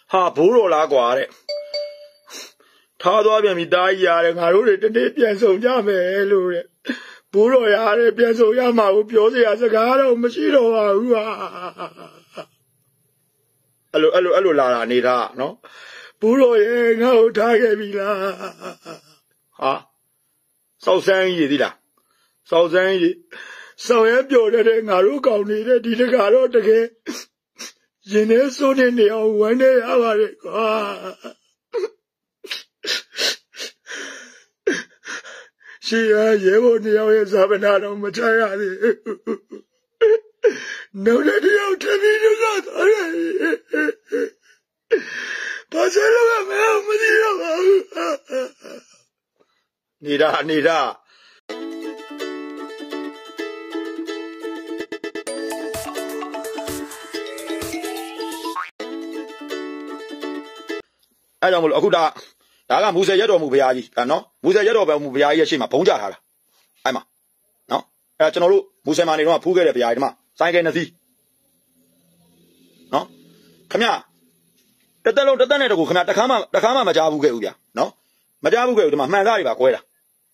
ဟာဘိုးတော်လားကွာတဲ့ထားသွားပြန်ပြီတားကြီးရတယ်ငါတို့တွေတနေ့ပြန်ဆောင်ကြမယ်လို့တဲ့ဘိုးတော်ရတယ်ပြန်ဆောင်ရမှာကိုပြောစရာစကားတော့မရှိတော့ပါဘူးဟာအဲ့လိုလာတာနေတာနော်ဘိုးတော်ရဲ့ငါ့ကိုထားခဲ့ပြီလားဟာစောက်ဆန်းကြီးသီးလားစောက်ဆန်းကြီးဆောင်ရဲပျော်တဲ့ငါတို့ကောင်းနေတဲ့ဒီတကတော့တကယ်ရင်ထဲစိုးနေအောင်ဝမ်းနေရပါတယ်ကွာရှိရရဲဘော်နှစ်ယောက်ရဲ့ဇာပနာတော့မချရသေးနောက်လည်းတယောက်တပည့်တို့ကသွားတယ်ဘာစလို့ကမသိတော့ပါဘူးနေတာအဲ့ကြောင့်မလို့အခုဒါကမူဆယ်ရက်တော်မူဘုရားကြီးနော်မူဆယ်ရက်တော်မူဘုရားကြီးရဲ့ရှေ့မှာဘုံကြထားတာအဲ့မှာနော်အဲ့ကျွန်တော်တို့မူဆယ်မှာနေတော့ဖူးခဲ့တဲ့ဘုရားကြီးဒီမှာစိုင်းကဲနှစ်စီးနော်ခမတသက်လုံးတသက်နဲ့တကူခမတခါမှမကြားဘူးခဲ့ဘူးဗျာနော်မကြားဘူးခဲ့ဘူးဒီမှာမှန်သားတွေပါကွဲတာ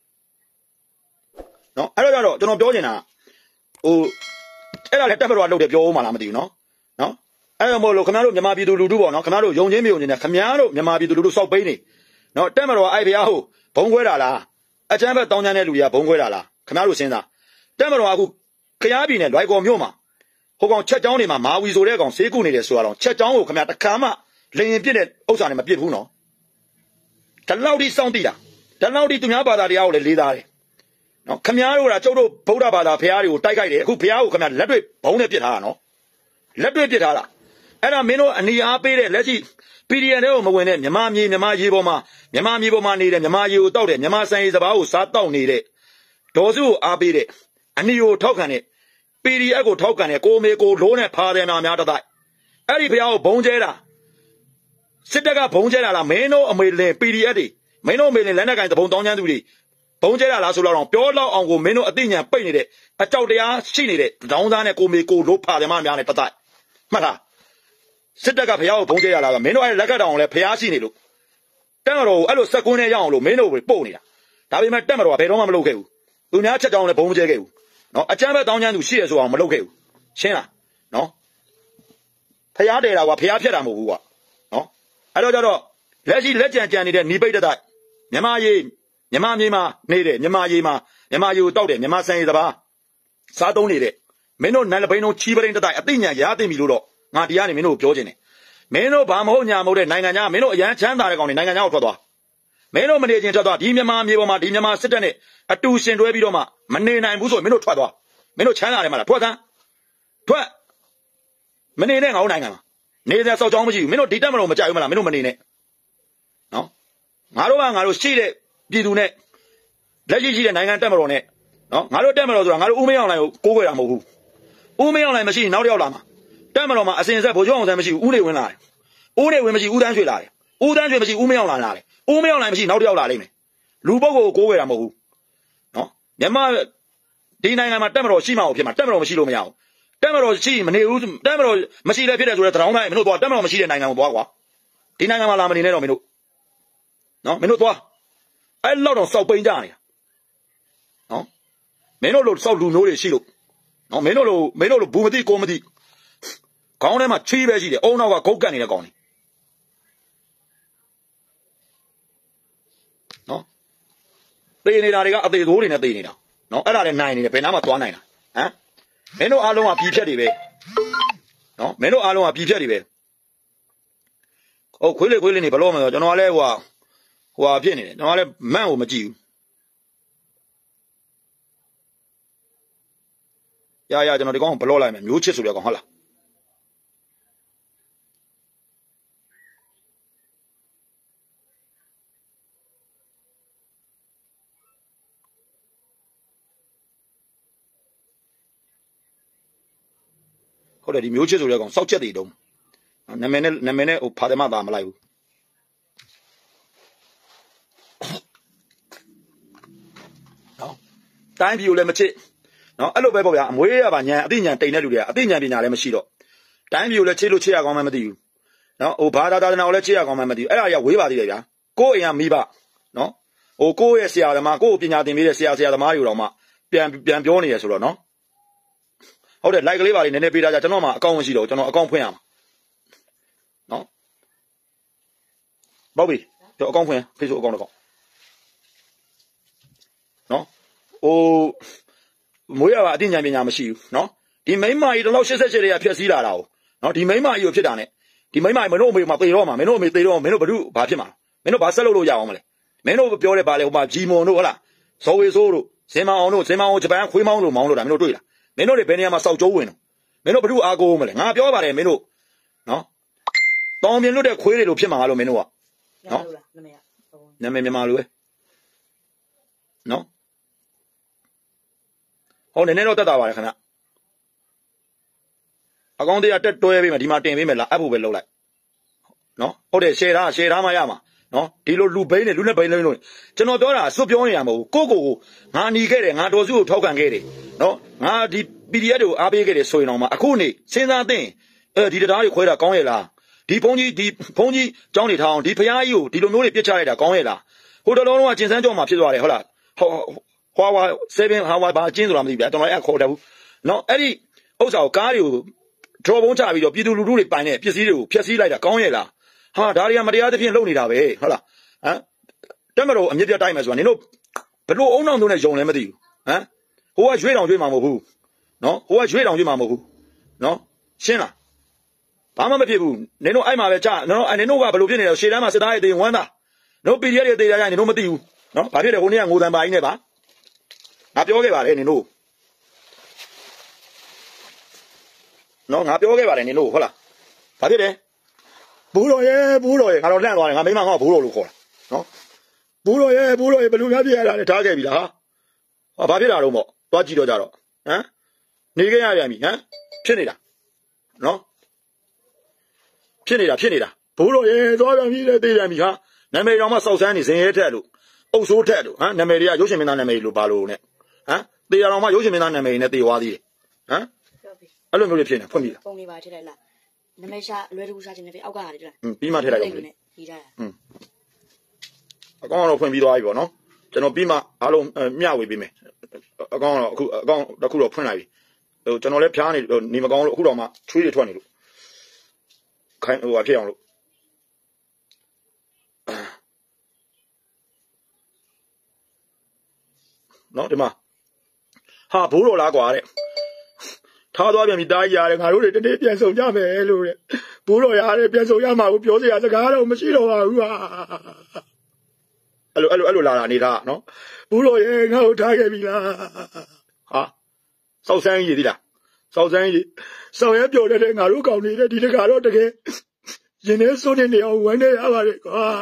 နော်အဲ့တော့ကြတော့ကျွန်တော်ပြောနေတာအဲ့ဒါလည်းတက်မတော်လုပ်တယ်ပြောဦးမှလားမသိဘူးနော်အဲ့တော့မဟုတ်လို့ခင်ဗျားတို့မြန်မာပြည်သူလူထုပေါ့နော်ခင်ဗျားတို့ယုံချင်းမယုံချင်းနဲ့ခင်ဗျားတို့မြန်မာပြည်သူလူထုစောက်ပိန်းနေနော်တက်မတော်အဲ့ဘုရားဟုတ်ဘုံခွဲတာလားအချမ်းဘက်တောင်းချမ်းတဲ့လူကြီးကဘုံခွဲတာလားခင်ဗျားတို့စဉ်းစားတက်မတော်အခုခရားပြည်နယ်လွိုင်ကော်မြို့မှာဟိုကောင်ချက်ချောင်းတွေမှာမာဝီဆိုတဲ့ကောင်ဆေးကုနေတယ်ဆိုတော့ချက်ချောင်းကိုခင်ဗျားတခါမှလင်ရင်ပြစ်တဲ့ဥစ္စာနဲ့မပြစ်ဘူးနော်ဒီလောက်ထိစောင့်တည်တာဒီလောက်ထိသူများဘာသာတရားကိုလည်းလေးသားတယ်နော်ခင်ဗျားတို့ကကျုပ်တို့ဗုဒ္ဓဘာသာဘုရားတွေကိုတိုက်ခိုက်တယ်အခုဘုရားကိုခင်ဗျားလက်တွေ့ဘုံနဲ့ပြစ်ထားတာနော်လက်တွေ့ပြစ်ထားတာအဲ့ဒါမင်းတို့အနီအားပေးတဲ့လက်ရှိ PDN တွေကိုမဝင်တဲ့မြန်မာရေပေါ်မှာနေတဲ့မြန်မာရေကိုတောက်တဲ့မြန်မာစံရေစဘာကိုစားတောက်နေတဲ့ဒေါ်စုကိုအားပေးတဲ့အနီကိုထောက်ခံတဲ့ PDF ကိုထောက်ခံတဲ့ကိုမေကိုလိုးနဲ့ဖားတယ်များတတိုက်အဲ့ဒီဘုရားကိုဘုံကျဲတာစစ်တပ်ကဘုံကျဲတာလားမင်းတို့အမေလင် PDF တွေမင်းတို့အမေလင်လက်နက်ကင်တဘုံတောင်းချမ်းသူတွေဘုံကျဲတာလားဆိုတော့ပြောလောက်အောင်ကိုမင်းတို့အသိဉာဏ်ပိတ်နေတဲ့အကြောက်တရားရှိနေတဲ့ဒေါင်းသားနဲ့ကိုမေကိုလိုးဖားတယ်များနဲ့တတိုက်မှတ်လားစစ်တပ်ကဘုရားကိုဘုံကျဲရတာကမင်းတို့အဲ့လက်ကတောင်လဲဘုရားရှိနေလို့တက်မတော်ကိုအဲ့လိုစက်ကွန်းနဲ့ရအောင်လို့မင်းတို့ပို့နေတာဒါပေမဲ့တက်မတော်ကဘယ်တော့မှမလုပ်ခဲ့ဘူးသူများချက်ကြောင်လဲဘုံမကျဲခဲ့ဘူးနော်အချမ်းဘက်တောင်းချမ်းသူရှိရဆိုအောင်မလုပ်ခဲ့ဘူးရှင်းလားနော်ဘုရားတယ်တာကဘုရားဖြတ်တာမဟုတ်ဘူးကွာနော်အဲ့တော့ကြတော့လက်ရှိလက်ကြံနေတဲ့နီးပိတ်တဲ့မြန်မာမြေမှာနေတဲ့မြန်မာရေကိုတောက်တယ်မြန်မာစံရေစပါးစားသုံးနေတဲ့မင်းတို့နိုင်လပိန်းတို့ချီးပရိန်းတဲ့အသိဉာဏ်ရသိပြီလို့တော့ငါတရားနေမင်းတို့ပြောခြင်းတယ်မင်းတို့ဘာမဟုတ်ညာမဟုတ်တဲ့နိုင်ငံခြားမင်းတို့အရန်ချမ်းသာတဲ့ကောင်တွေနိုင်ငံခြားကိုထွက်သွားမင်းတို့မနေချင်းထွက်သွားဒီမြန်မာမြေပေါ်မှာဒီမြန်မာစစ်တပ်နဲ့အတူရှင်တွဲပြီးတော့မှမနေနိုင်ဘူးဆိုရင်မင်းတို့ထွက်သွားမင်းတို့ချမ်းသာတယ်မလားထွက်မနေနဲ့ငါတို့နိုင်ငံမှာနေတဲ့စောက်ချောင်းမရှိဘူးမင်းတို့ဒီတက်မလို့မကြိုက်ဘူးမလားမင်းတို့မနေနဲ့နော်ငါတို့ရှိတဲ့ပြည်သူနဲ့လက်ရှိတဲ့နိုင်ငံတက်မတော်နဲ့နော်ငါတို့တက်မတော်ဆိုတာငါတို့ဦးမင်းအောင်လိုင်ကိုကိုးခွဲတာမဟုတ်ဘူးဦးမင်းအောင်လိုင်မရှိရင်နောက်တစ်ယောက်လာမှာတက်မတော်မှာအစဉ်ဆက်ဗိုလ်ချုပ်အောင်ဆန်းမရှိဘူးဦးနေဝင်လာတယ်ဦးနေဝင်မရှိဦးတန်းရွှေလာတယ်ဦးတန်းရွှေမရှိဦးမင်းအောင်လာတယ်ဦးမင်းအောင်လိုင်မရှိနောက်တစ်ယောက်လာလိမ့်မယ်လူပုဂ္ဂိုလ်ကိုကိုးခွဲတာမဟုတ်ဘူးနော်မြန်မာဒီနိုင်ငံမှာတက်မတော်ရှိမှဖြစ်မှာတက်မတော်မရှိလို့မရဘူးတက်မတော်ရှိမနေဘူးတက်မတော်မရှိလည်းဖြစ်တယ်ဆိုတော့တရောင်းတိုင်းမင်းတို့သွားတက်မတော်မရှိတဲ့နိုင်ငံကိုသွားကွာဒီနိုင်ငံမှာလာမနေနဲ့တော့မင်းတို့နော်မင်းတို့သွားအဲ့လောက်တော့စောက်ပိန်းကြနေတာနော်မင်းတို့လို့စောက်လူမျိုးတွေရှိလို့နော်မင်းတို့လို့ဘူးမသိကိုမသိခေါင်းထဲမှာချီးပဲရှိတယ်အုံနောက်ကဂုတ်ကန်နေတဲ့ကောင်တွေနော်သေနေတာတွေကအသေးသိုးတွေနဲ့သေနေတာနော်အဲ့ဒါလည်းနိုင်နေတယ်ဘယ်နားမှသွားနိုင်တာဟမ်မင်းတို့အားလုံးကပြည်ဖြတ်တွေပဲနော်မင်းတို့အားလုံးကပြည်ဖြတ်တွေပဲဟုတ်ခွေးလေးနေဘလို့မလို့ကျွန်တော်ကလည်းဟိုဖြစ်နေတယ်ကျွန်တော်ကလည်းမန့်ကိုမကြည့်ဘူးရကျွန်တော်ဒီကောင်ဘလော့လိုက်မယ်မျိုးချစ်ဆိုတဲ့ကောင်ဟုတ်လားဟုတ်တယ်ဒီမျိုးချစ်ဆိုတဲ့ကောင်စောက်ချက်တွေတုံးနာမည်နဲ့ဟိုဖာတယ်မသားမလိုက်ဘူးနော်တိုင်းပြည်ကိုလည်းမချစ်နော်အဲ့လိုပဲပေါ့ဗျာအမွေးရပါညာအသိဉာဏ်တိမ်တဲ့လူတွေကအသိဉာဏ်ပညာလည်းမရှိတော့တိုင်းပြည်ကိုလည်းချစ်လို့ချစ်ရကောင်းမှမသိဘူးနော်ဟိုဘာသာသာသနာကိုလည်းချစ်ရကောင်းမှမသိဘူးအဲ့ဒါကြီးဝေးပါသေးတယ်ဗျာကိုယ့်အိမ်ကမိဘနော်ဟိုကိုယ့်ရဲ့ဆရာသမားကိုယ့်ကိုပညာသင်ပေးတဲ့ဆရာသမားတွေတော့မှပြန်ပြောနေရဆိုတော့နော်ဟုတ်တယ် like ကလေးပါလေးနည်းနည်းပေးထားကြကျွန်တော်မှအကောင့်မရှိတော့ကျွန်တော်အကောင့်ဖွင့်ရမှာနော်ပေါ့ပြီကျွန်တော်အကောင့်ဖွင့် Facebook အကောင့်တော့နော်ဟိုမွေးရပါအသိဉာဏ်ပညာမရှိဘူးနော်ဒီမိမကြီးတော့88တွေကဖြည့်ဆည်းလာတာကိုနော်ဒီမိမကြီးကိုဖြစ်တာ ਨੇ ဒီမိမကြီးမင်းတို့အမေမှာသေတော့မှာမင်းတို့အမေသေတော့မင်းတို့ဘ누구ဘာဖြစ်မှာမင်းတို့ဘာဆက်လုပ်လို့ရအောင်မလဲမင်းတို့ပြောတဲ့ပါလေဟိုမှာဂျီမွန်တို့ဟုတ်လားဇော်ဝေဆိုးတို့ဇင်မောင်အောင်တို့ဇင်မောင်ဂျပန်ခွေးမောင်းတို့မောင်းလို့တာမင်းတို့တွေ့လားမင်းတို့တွေဘယ်နေရာမှာစောက်ကျိုးဝင်တော့မင်းတို့ဘ누구အားကိုးမလဲငါပြောပါတယ်မင်းတို့နော်တောင်ပြင်းလွတ်တဲ့ခွေးတွေလိုဖြစ်မှာလို့မင်းတို့ကနော်နာမည်မြန်မာလိုပဲနော်ဟောနည်းနည်းတော့တက်တာပါလေခင်ဗျအကောင့်တရားတက်တွဲပေးမယ်ဒီမှာတင်ပေးမယ်လားအပ်ဖို့ပဲလုပ်လိုက်နော်ဟုတ်တယ်ရှယ်ထားမှရမှာနော်ဒီလိုလူဘိန်းနဲ့လူနဲ့ဘိန်းလုံးလို့ကျွန်တော်ပြောတာစွတ်ပြောနေရမဟုတ်ဘူးကိုငါหนีခဲ့တယ်ငါတော်စုကိုထောက်ခံခဲ့တယ်နော်ငါဒီ PDF တွေကိုအားပေးခဲ့တယ်ဆိုရင်တော့မှအခုနေစဉ်းစားသင့်ဒီတရားတွေခွဲတာကောင်းရဲ့လားဒီဘုန်းကြီးကျောင်းတွေထားအောင်ဒီဖရားကြီးကိုဒီလိုမျိုးတွေပြစ်ချလိုက်တာကောင်းရဲ့လားဟိုတလုံးလုံးကကျင်စန်းကြောမှာဖြစ်သွားတယ်ဟုတ်လားဟွာ7ဟာဝါဘာကျင်းဆိုတာမသိဘူးဗျာတော်တော်အဲ့ခေါ်တယ်ဘူးနော်အဲ့ဒီဥစ္စာကိုကားတွေကိုထော်ပုံးချပြီးတော့ပြည်သူလူထုတွေပိုင်တဲ့ပစ္စည်းတွေကိုဖျက်ဆီးလိုက်တာကောင်းရဲ့လားဟာဒါတွေကမတရားသဖြင့်လုပ်နေတာပဲဟုတ်လားဟမ်တက်မတော်အမြင့်ပြတ်တိုက်မယ်ဆိုတာနင်တို့ဘလို့အုံနောက်တို့နဲ့ယုံလည်းမသိဘူးဟမ်ဟိုကရွေးတောင်ရွေးမှာမဟုတ်ဘူးနော်ဟိုကရွေးတောင်ရွေးမှာမဟုတ်ဘူးနော်ရှင်းလားဘာမှမဖြစ်ဘူးနင်တို့အဲ့မှာပဲကြာနော်နင်တို့ကဘလို့ဖြစ်နေလဲရှေ့တန်းမှာစစ်သားတွေတေဝမ်းသားနော် PDF တွေတေကြရင်နင်တို့မသိဘူးနော်ဘာဖြစ်လဲဟိုနေ့ကငိုတန်ပါကြီးနဲ့ပါငါပြောခဲ့ပါတယ်နင်တို့နော်ငါပြောခဲ့ပါတယ်နင်တို့ဟုတ်လားဘာဖြစ်လဲဘူးတော်ရဲ့ငါတော့လန့်သွားတယ်ငါမိမငါ့ကိုဘူးတော်လို့ခေါ်တာနော်ဘူးတော်ရဲ့ဘယ်လိုများပြရတာလဲထားခဲ့ပြီလားဟာဘာဖြစ်တာတော့ပေါ့သွားကြည့်တော့ကြတော့ဟမ်နေခဲ့ရပြန်ပြီဟမ်ဖြစ်နေတာနော်ဖြစ်နေတာဘူးတော်ရဲ့သွားပြန်ပြီလေသိပြန်ပြီဟာနာမည်တော်မှစောက်ဆန်းနေဇင်ရဲထက်လို့အုပ်ဆိုးထက်လို့ဟမ်နာမည်တွေကရုပ်ရှင်မင်းသားနာမည်လို့ပါလို့နဲ့ဟမ်တေရတော်မှရုပ်ရှင်မင်းသားနာမည်နဲ့တေသွားသေးတယ်ဟမ်အဲ့လိုမျိုးတွေဖြစ်နေဖွင့်ပြီလားပုံလေးပါထည့်လိုက်လားနမရှာလွယ်တကူစားခြင်းနဲ့အောက်ကဟာတွေတွေ့လားပြီးမှထည့်လိုက်အောင်လေပြီးထားတာအကောင့်တော့ဖွင့်ပြီးသွားပြီပေါ့နော်ကျွန်တော်ပြီးမှအားလုံးမျှဝေပေးမယ်အကောင့်တော့အခုအကောင့်တစ်ခုတော့ဖွင့်လိုက်ပြီဟိုကျွန်တော်လည်းဖျားနေမကောင်းလို့အခုတော့မှချွေးတွေထွက်နေလို့ခိုင်းဟိုဖြစ်အောင်လို့နော်ဒီမှာဟာဘိုးတော်လားကွာတဲ့ထားသွားပြန်ပြီတားကြီးရတယ်ငါတို့တွေတနေ့ပြန်ဆောင်ကြမယ်လို့တဲ့ဘိုးတော်ရတယ်ပြန်ဆောင်ရမှာကိုပြောစရာစကားတော့မရှိတော့ပါဘူးဟာအဲ့လိုလာတာနေတာနော်ဘိုးတော်ရဲ့ငါ့ကိုထားခဲ့ပြီလားဟာစောက်ဆန်းကြီးသီးလားစောက်ဆန်းကြီးစောက်ရဲပြောတဲ့ငါတို့ကောင်းနေတဲ့ဒီတကားတော့တကယ်ရင်ထဲစိုးနေအောင်ဝမ်းနေရပါတယ်ကွာ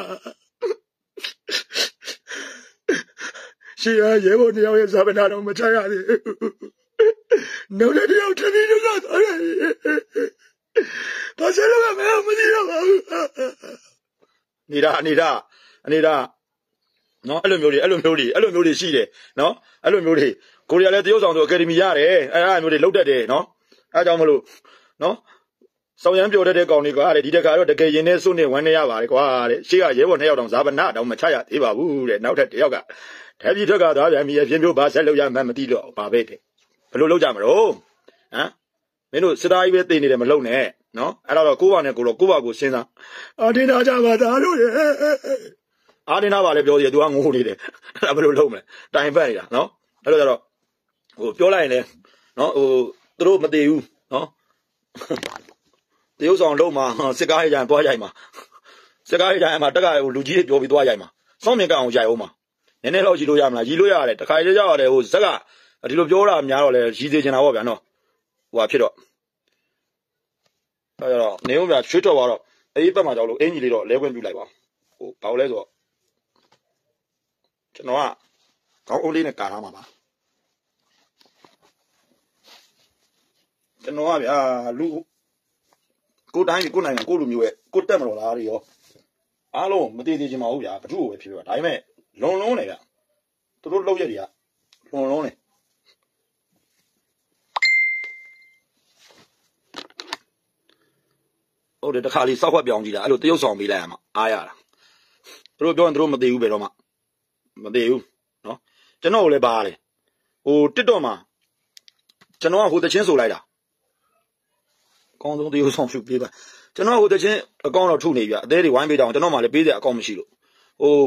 ရှေ့ရဲဘော်နှစ်ယောက်ရဲ့ဇာပနာတော့မချရသေးနောက်တစ်ယောက်တပည့်တော့သွားတယ်ဘာစလို့မမသိတော့ပါဘူးနေတာနော်အဲ့လိုမျိုးတွေရှိတယ်နော်အဲ့လိုမျိုးတွေကိုရီးယားလည်းတရုတ်ဆောင်ဆိုအကယ်ဒမီရတယ်အဲ့မျိုးတွေလောက်တတ်တယ်နော်အဲ့ကြောင့်မလို့နော်ဆောင်ရမ်းပြောတတ်တဲ့ကောင်တွေကတဲ့ဒီတခါတော့တကယ်ရင်နဲ့စွန့်နေဝမ်းနေရပါတယ်ကွာတဲ့ရှေ့ကရဲဘော်နှစ်ယောက်တောင်ဇာပနာတောင်မချရသေးပါဘူးတဲ့နောက်ထပ်တယောက်ကဓာတ်ပြည်ထွက်ကသွားပြန်ပြီအပြင်းမျိုးဘာဆက်လို့ရမှန်းမသိတော့ဘာပဲတဲ့ဘယ်လိုလုပ်ကြမလို့ဟမ်မင်းတို့စစ်သားကြီးပဲသိနေတယ်မလုံနဲ့နော်အဲ့တော့ကိုယ့်ဘာနဲ့ကိုယ့်ဘာကိုစဉ်းစားအာဒင်နာကြပါသားလို့အာဒင်နာပါလေပြောစီ तू ကငိုနေတယ်အဲ့ဒါဘယ်လိုလုပ်မလဲတိုင်ပတ်နေတာနော်အဲ့တော့ဟိုပြောလိုက်ရင်လေနော်ဟိုသူတို့မသိဘူးနော်တရုတ်ဆောင်လုံးမှာစစ်ကားရေးကြရင်သွားရိုက်မှာစစ်ကားရေးကြရင်မှာတက်ကဟိုလူကြီးတွေပြောပြီးသွားရိုက်မှာစောင့်မြင်ကအောင်ရိုက်အောင်မှာနည်းနည်းတော့ရီလို့ရမလားရီလို့ရတယ်တခါလေးကြောက်ရတယ်ဟိုဇက်ကဒီလိုပြောတာများတော့လေရီသေးချင်တာပေါ့ဗျာနော်ဟိုဟာဖြစ်တော့အဲ့တော့နေဦးဗျာချွေးတော်သွားတော့အေးပတ်မှာကြောက်လို့အင်ကြီးလေးတော့လဲခွင့်ပြုလိုက်ပါဟိုဘာလို့လဲဆိုတော့ကျွန်တော်ကခေါင်းအုပ်လေးနဲ့ကာထားမှာပါကျွန်တော်ကဗျာလူကိုတိုင်းကိုနိုင်ငံကိုလူမျိုးရဲ့ကိုတက်မလို့လားတွေရောအားလုံးမသေးသေးချင်ပါဘူးဗျာဘသူ့ကိုပဲဖြစ်ပြပါဒါပေမဲ့လွန်လုံးနေဗျသူတို့လောက်ရက်တွေကလွန်လုံးနေဟုတ်တယ်တစ်ခါလေးစောက်ခွက်ပြောင်းကြည့်တာအဲ့လိုတရုပ်ဆောင်ပေးလိုက်ရမှာအားရတာသူတို့ပြောရင်သူတို့မသိဘူးပဲတော့မှမသိဘူးနော်ကျွန်တော်လည်းပါတယ်ဟိုတစ်တော့မှာကျွန်တော်ကဟိုတချင်းဆိုလိုက်တာအကောင်းဆုံးတရုပ်ဆောင်ဖြူပေးပါကျွန်တော်ဟိုတချင်းအကောင့်တော့ထုနေပြီအသေးတွေဝိုင်းပေးတော့ကျွန်တော်မှလည်းပေးစရာအကောင့်မရှိလို့ဟို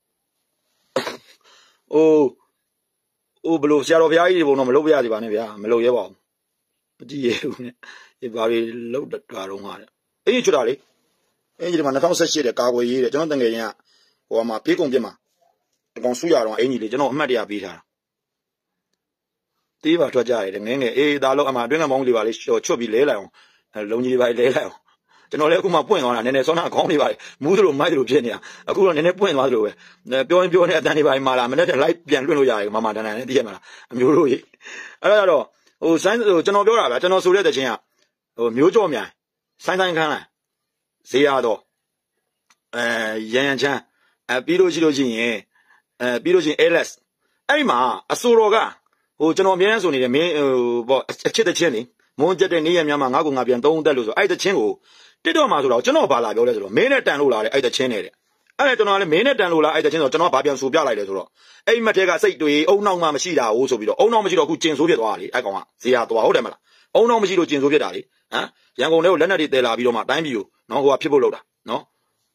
ဘလို့ဆရာတော်ဘုရားကြီးတွေဘုံတော့မလုပ်ပြရစီပါနဲ့ဗျာမလုပ်ရဲပါဘူးမကြည့်ရဘူးနဲ့ဒီဘာတွေလောက်တာတော့ဟာတဲ့အင်းချွတ်တာလေအင်းကြီးဒီမှာ2018တဲ့ကာကွယ်ရေးတဲ့ကျွန်တော်တငယ်ချင်းကဟိုမှာပြေးကုန်ပြစ်မှာအကောင်စုရတော့အင်းကြီးလေကျွန်တော်အမှတ်တရပေးထားတာတေးပါထွက်ကြရတယ်ငဲငယ်အေးဒါလို့အမှအတွင်းကမောင်းလေးပါလေချွတ်ပြီးလဲလိုက်အောင်လုံကြီးပါလဲလိုက်အောင်ကျွန်တော်လည်းအခုမှပွင့်သွားတာနည်းနည်းစောနာခေါင်းလေးပါလေမူးသလိုမိုက်သလိုဖြစ်နေတာအခုတော့နည်းနည်းပွင့်သွားသလိုပဲပြောရင်ပြောနေအတန်တွေပါမှလာမနေ့ကလိုက်ပြန်လွှင့်လို့ရတယ်မမတန်တန်နဲ့သိရမလားအမျိုးတို့ကြီးအဲ့ဒါတော့ဟိုဆိုင်းကျွန်တော်ပြောတာဗျာကျွန်တော်ဆိုတဲ့တခြင်းကဟိုမျိုးကြော့မြိုင်ဆိုင်းခန်းလိုက်ဈေးရတော့ရန်ချမ်းပြီးလို့ရှိရင်ပြီးလို့ရှိရင် LS အဲ့ဒီမှာအစိုးရကဟိုကျွန်တော်အမြဲတမ်းဆိုနေတယ်မင်းဟိုပေါ့အချစ်တခြင်းနေမွန်းကျက်တဲ့နေ့ရက်များမှာငါ့ကိုငါပြန်သုံးသက်လို့ဆိုအဲ့တခြင်းကိုတစ်တော့မှာဆိုတော့ကျွန်တော်ဘာလာပြောလဲဆိုတော့မင်းနဲ့တန်လို့လာတယ်အဲ့တခြင်းနဲ့တဲ့အဲ့ဒါကျွန်တော်လည်းမင်းနဲ့တန်လို့လာအဲ့တခြင်းဆိုတော့ကျွန်တော်ဘာပြန်ဆိုပြလိုက်လဲဆိုတော့အဲ့မက်ထဲကစိတ်တွေအုံနောက်မှမရှိတာဟုတ်ဆိုပြီးတော့အုံနောက်မရှိတော့အခုကျင်ဆိုးဖြစ်သွားတာလေအဲ့ကောင်ကဈေးရသွားဟုတ်တယ်မလားအုံနောက်မရှိလို့ကျင်ဆိုးဖြစ်တာလေဟမ်ရန်ကုန်ထဲကိုလက်နက်တွေတည်လာပြီးတော့မှတိုင်းပြည်ကိုနော်ဟိုကဖြစ်ဖို့လုပ်တာနော်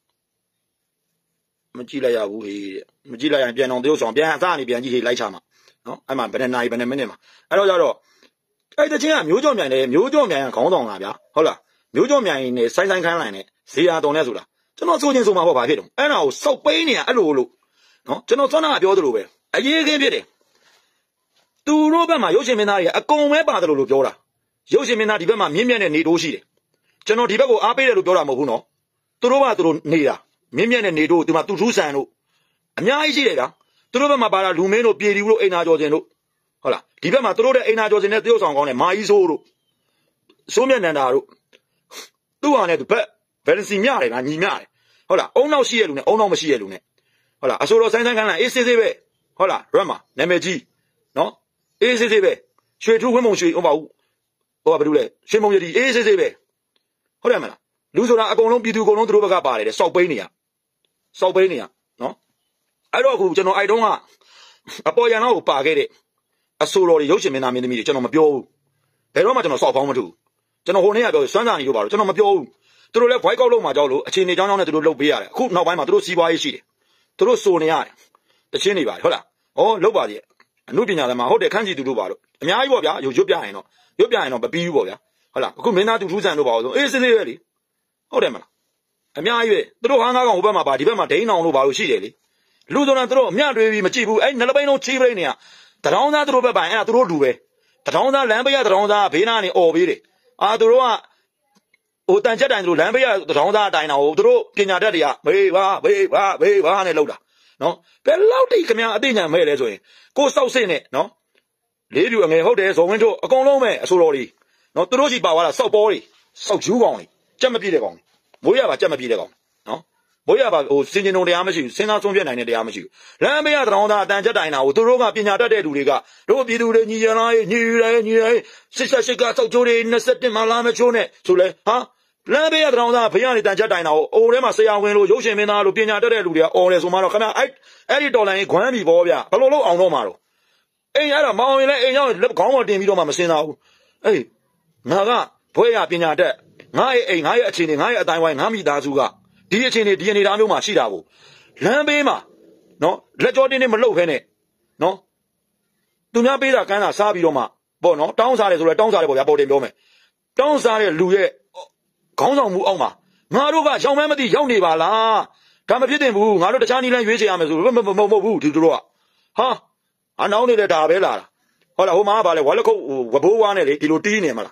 မကြည့်လိုက်ရဘူးဟေးမကြည့်လိုက်ရင်ပြန်အောင်တရုပ်ဆောင်ပြန်အစားနေပြန်ကြည့်ဟေးလိုက်ချမှာနော်အဲ့မှာဘယ်နဲ့နိုင်ဘယ်နဲ့မိနစ်မှာအဲ့တော့ကြတော့အဲ့တချင်းကမျိုးကြော့မြိုင်လေမျိုးကြော့မြိုင်ကခေါင်းဆောင်လားဗျာဟုတ်လားမျိုးကြော့မြိုင်နဲ့ဆိုင်းခန်းလိုက်နဲ့ဈေးရတော်နဲ့ဆိုတာကျွန်တော်ဆိုချင်းဆိုမှာပေါ့ဘာဖြစ်တော့အဲ့ဒါကိုစောက်ပိန်းနေရအဲ့လိုလို့နော်ကျွန်တော်စောနာကပြောသလိုပဲအရေးခင်းဖြစ်တယ်သူတို့ဘက်မှာရုပ်ရှင်မင်းသားတွေကအကုန်ပဲပါတယ်လို့ပြောတာရုပ်ရှင်မင်းသားဒီဘက်မှာမြင့်မြတ်တဲ့နေတိုးရှိတယ်ကျွန်တော်ဒီဘက်ကိုအားပေးတယ်လို့ပြောတာမဟုတ်ဘူးနော်သူတို့ကသူတို့နေတာမြင့်မြတ်တဲ့နေတိုးဒီမှာသူထူးဆန်တို့အများကြီးရှိတယ်ဗျာသူတို့ဘက်မှာပါတာလူမင်းတို့ပြည်တီတို့အိမ်နာကျော်စင်တို့ဟုတ်လားဒီဘက်မှာသူတို့တဲ့အိမ်နာကျော်စင်နဲ့တရုတ်ဆောင်ကောင်းတဲ့မာကြီးဆိုးတို့စိုးမြတ်နန္ဒာတို့သူ့ဟာနဲ့သူဘက်ဘယ်လစီမြတယ်ဗျာညီမြတယ်ဟုတ်လားအုံနောက်ရှိရလူနဲ့အုံနောက်မရှိရလူနဲ့ဟုတ်လားအစိုးရဆိုင်းခန်းလိုက်အေးစေးစေးပဲဟုတ်လားရွက်မှာနာမည်ကြီးနော်အေးစေးစေးပဲရွှေထူးဝင်းမုံရွှေဟိုပါဘူးဟိုကဘာလို့လဲရွှေမုံရည်အေးစေးစေးပဲဟုတ်တယ်မလားလူဆိုတာအကုန်လုံးပြည်သူအကုန်လုံးသူတို့ဘက်ကပါတယ်တဲ့စောက်ပိန်းနေရနော်အဲ့တော့အခုကျွန်တော်အဲ့တုန်းကအပေါ်ရန်တော့ကိုပါခဲ့တဲ့အဆိုတော်တွေရုပ်ရှင်မင်းသားမင်းသမီးတွေကျွန်တော်မပြောဘူးဘယ်တော့မှကျွန်တော်စောက်ပေါင်းမထူကျွန်တော်ဟိုနေ့ကပြောစွမ်းစာနေလို့ပါတော့ကျွန်တော်မပြောဘူးသူတို့လည်း voice out လုပ်မှာကြောက်လို့အခြေအနေကြောင်းနဲ့သူတို့လုပ်ပေးရတယ်အခုနောက်ပိုင်းမှာသူတို့စီးပွားရေးရှိတယ်သူတို့စိုးနေရတယ်တချင်းနေပါတယ်ဟုတ်လားဩလုပ်ပါသေးအမှုပညာသမားဟုတ်တယ်ခန့်ကြည့်သူတို့ပါတော့အများကြီးပေါ့ဗျာရွတ်ပြရင်တော့မပြီးဘူးပေါ့ဗျာဟုတ်လားအခုမင်းသားသူထူးဆန်တို့ပါဆိုအေးစစ်စစ်ပဲလေဟုတ်တယ်မလားအများကြီးပဲသူတို့ဟာငါးကောင်ဟိုဘက်မှာပါဒီဘက်မှာဒိန်းအောင်လို့ပါလို့ရှိတယ်လေလူဆိုတာသူတို့အမြတွေးပြီးမကြည့်ဘူးအဲ့နှလပိန်းလုံးချီးပလိမ့်နေရတရောင်းသားသူတို့ဘက်ပိုင်အဲ့ဒါသူတို့လူပဲတရောင်းသားလမ်းပေးရတရောင်းသားဘေးနားနေអော်ပေးတယ်သူတို့ကဟိုတန်ချက်တိုင်သူတို့လမ်းပေးရတရောင်းသားအတိုင်းတော့သူတို့ပညာတတ်တွေကဘေးပါနဲ့လောက်တာနော်ဘယ်လောက်တိတ်ခမအသိဉာဏ်မဲ့လဲဆိုရင်ကိုစောက်စစ်နဲ့နော်လေးပြူအငယ်ဟုတ်တယ်ဇော်ဝင်းတို့အကုန်လုံးပဲအဆိုတော်တွေနော်သူတို့စီပါသွားတာစောက်ပေါ်တွေစောက်ယူးကောင်တွေကြက်မပြည့်တဲ့ကောင်မိုးရပါကြက်မပြည့်တဲ့ကောင်နော်မိုးရပါဟိုစင်ကျင်တုံတရားမရှိဘူးစဉ်းစားဆုံးဖြတ်နိုင်တဲ့တရားမရှိဘူးလမ်းမေးရတရောင်းသားအတန်ချက်တိုင်တာကိုသူတို့ကပညာတတ်တဲ့လူတွေကတို့ပြည်သူတွေညီရလားညီရဲစစ်ကစောက်ကျိုးတွေ27မှာလာမချိုးနဲ့ဆိုလဲဟာလမ်းမေးရတရောင်းသားဘေးကနေတန်ချက်တိုင်တာကိုအိုထဲမှာဆရာဝန်လို့ရုပ်ရှင်မင်းသားလို့ပညာတတ်တဲ့လူတွေကအော်တယ်ဆိုမှတော့ခင်ဗျအဲ့ဒီတော်လိုင်းကြီးခွမ်းပြီပေါ့ဗျဘယ်လိုလုပ်အောင်တော့မှာတော့အိမ်ရတော့မောင်ရင်လည်းအိမ်ရောက်လက်ခေါင်းပေါ်တင်ပြီးတော့မှမစင်သာဘူးအေးငါကဘွဲရပညာတတ်ငါရဲ့အိမ်ငါရဲ့အခြေအနေငါရဲ့အတိုင်းဝိုင်းငါမိသားစုကဒီအခြေအနေဒီအနေသားမျိုးမှာရှိတာကိုလမ်းဘေးမှာနော်လက်ကြောတင်းနေမလှုပ်ခဲနဲ့နော်သူများပေးတာကမ်းတာစားပြီးတော့မှပေါ့နော်တောင်းစားတယ်ဆိုတော့တောင်းစားတယ်ပေါ့ဗျာပေါ်တင်ပြောမယ်တောင်းစားတဲ့လူရဲ့ခေါင်းဆောင်မှုအောက်မှာငါတို့ကရောင်မဲမသိရောက်နေပါလားဒါမဖြစ်တင်ဘူးငါတို့တခြားနည်းလမ်းရွေးချယ်ရမယ်ဆိုမဟုတ်ဘူးဒီတို့ကဟာအနောင်းနေတဲ့ဒါပဲလာတာဟုတ်လားဟိုမှာကဘာလဲဝါလက်ခုတ်ဝဘိုးဝါနဲ့လေဒီလိုတီးနေမှာလား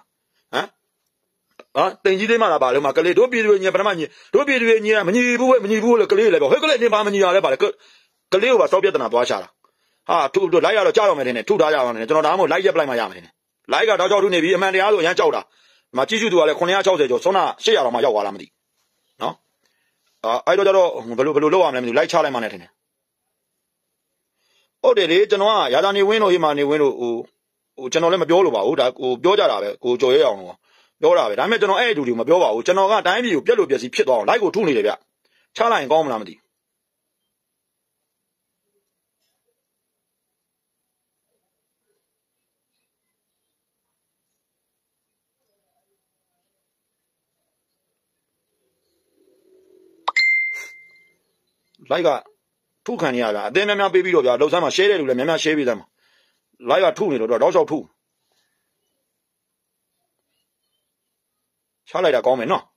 တင်ကြီးသေးမှလားပါလေမှာကလေးတို့ပြည်သူညီပထမညီတို့ပြည်သူညီမညီဘူးလေကလေးလည်းပြောဟဲ့ကလေးနေပါမညီရလဲပါလေကလေးကိုပါစောပြဿနာသွားချတာဟာထုလိုက်ရတော့ကြောက်ရမယ်ထင်တယ်ထုထားကြအောင်နဲ့ကျွန်တော်ဒါမှမဟုတ်လိုက်ရက်ပလိုက်မှရမယ်ထင်တယ်လိုက်ကတောက်ကြောက်ထုနေပြီအမှန်တရားဆိုအရန်ကြောက်တာမကြည့်ရှုသူကလည်း960ကျော်စောနာ800တော့မှရောက်သွားလားမသိနော်အဲ့တော့ကျတော့ဘယ်လိုလုပ်ရမလဲမသိဘူးလိုက်ချလိုက်မှလည်းထင်တယ်ဟုတ်တယ်လေကျွန်တော်ကရာသာနေဝင်းတို့ဟိမာနေဝင်းတို့ဟိုကျွန်တော်လည်းမပြောလို့ပါဘူးဒါကိုပြောကြတာပဲကိုကြော်ရဲအောင်လို့ပြောတာပဲဒါပေမဲ့ကျွန်တော်အဲ့အတူတူမပြောပါဘူးကျွန်တော်ကတိုင်းပြည်ကိုပြက်လို့ပြက်စီဖြစ်သွားအောင်လိုက်ကိုထုနေတယ်ဗျချလိုက်ရင်ကောင်းမလားမသိလိုက်ကထုခံနေရတာအတင်းများများပေးပြီးတော့ဗျာလှုပ်ဆန်းမှာ share တဲ့လူလည်းများများ share ပေးတယ်မှာလိုက်ကထုနေတော့တောက်လျှောက်ထုချလိုက်တာကောင်းမယ်နော်